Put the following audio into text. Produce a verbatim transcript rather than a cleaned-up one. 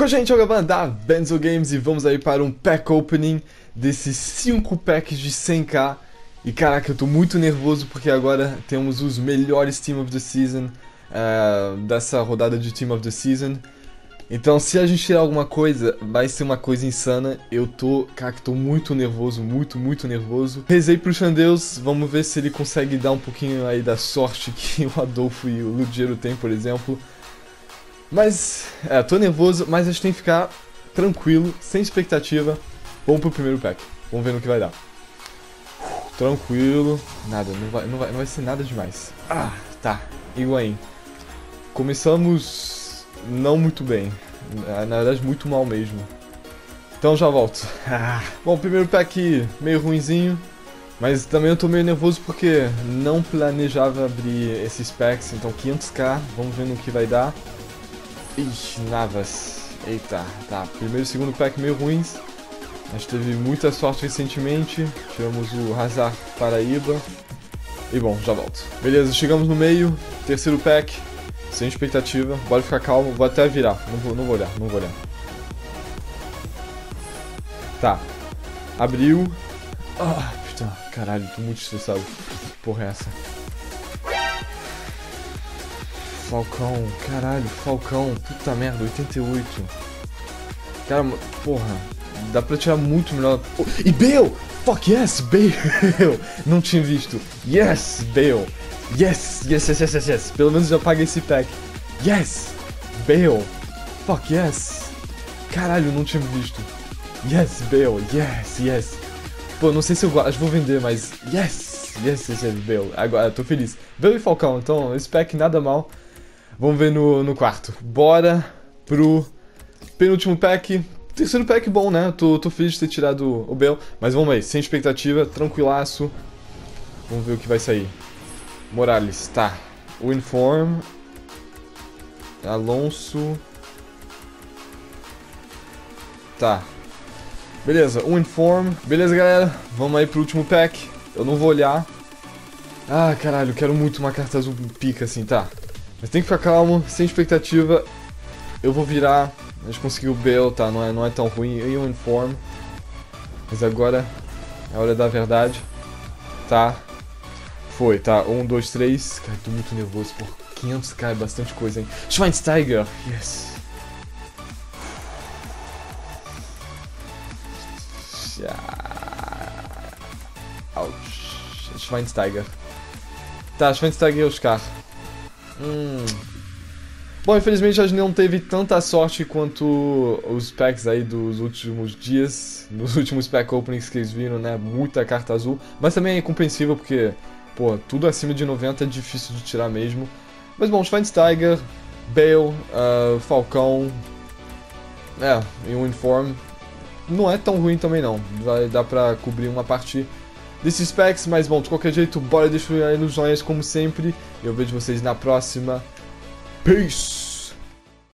a gente, é o Gaban da Benzo Games e vamos aí para um pack opening desses cinco packs de cem k. E caraca, eu tô muito nervoso porque agora temos os melhores Team of the Season uh, dessa rodada de Team of the Season. Então se a gente tirar alguma coisa, vai ser uma coisa insana. Eu tô, cara, tô muito nervoso, muito, muito nervoso. Rezei pro Xandeus, vamos ver se ele consegue dar um pouquinho aí da sorte que o Adolfo e o Ludiero tem, por exemplo. Mas, é, tô nervoso, mas a gente tem que ficar tranquilo, sem expectativa. Vamos pro primeiro pack, vamos ver no que vai dar. Tranquilo, nada, não vai, não vai, não vai ser nada demais. Ah, tá, Higuaín. Começamos não muito bem, na verdade muito mal mesmo. Então já volto. Ah. Bom, primeiro pack meio ruinzinho, mas também eu tô meio nervoso porque não planejava abrir esses packs, então quinhentos k, vamos ver no que vai dar. Ixi, Navas. Eita, tá. Primeiro e segundo pack meio ruins. A gente teve muita sorte recentemente. Tivemos o Hazard Paraíba. E bom, já volto. Beleza, chegamos no meio. Terceiro pack. Sem expectativa. Bora ficar calmo. Vou até virar. Não vou, não vou olhar, não vou olhar. Tá. Abriu. Ah, puta, caralho, tô muito estressado. Porra é essa? Falcão, caralho, Falcão, puta merda, oitenta e oito. Cara, porra, dá pra tirar muito melhor. Oh, e Bale! Fuck yes, Bale! Não tinha visto. Yes, Bale! Yes, yes, yes, yes, yes, yes. Pelo menos já paguei esse pack. Yes! Bale! Fuck yes! Caralho, não tinha visto. Yes, Bale, yes, yes. Pô, não sei se eu gosto, acho que vou vender, mas yes! Yes, yes, yes, Bale. Agora, tô feliz. Bale e Falcão, então, esse pack nada mal. Vamos ver no, no quarto. Bora pro penúltimo pack. Terceiro pack bom, né? Tô, tô feliz de ter tirado o Bale. Mas vamos aí, sem expectativa, tranquilaço. Vamos ver o que vai sair. Morales, tá. O Inform. Alonso. Tá. Beleza, o Inform. Beleza, galera. Vamos aí pro último pack. Eu não vou olhar. Ah, caralho, quero muito uma carta azul pica assim, tá. Mas tem que ficar calmo, sem expectativa. Eu vou virar. A gente conseguiu o Bale, tá? Não é, não é tão ruim. E o Inform. Mas agora é a hora da verdade. Tá. Foi, tá. Um, dois, três. Cara, tô muito nervoso. Por quinhentos k é bastante coisa, hein? Schweinsteiger. Yes. Ouch. Schweinsteiger. Tá, Schweinsteiger e Oscar. Hum. Bom, infelizmente a gente não teve tanta sorte quanto os packs aí dos últimos dias, nos últimos pack openings que eles viram, né? Muita carta azul, mas também é compreensível porque, pô, tudo acima de noventa é difícil de tirar mesmo. Mas bom, Schweinsteiger, Bale, uh, Falcão, é, e um Inform não é tão ruim também não, vai dar pra cobrir uma parte desses packs, mas bom, de qualquer jeito, bora deixar aí nos joinhas como sempre. Eu vejo vocês na próxima. Peace!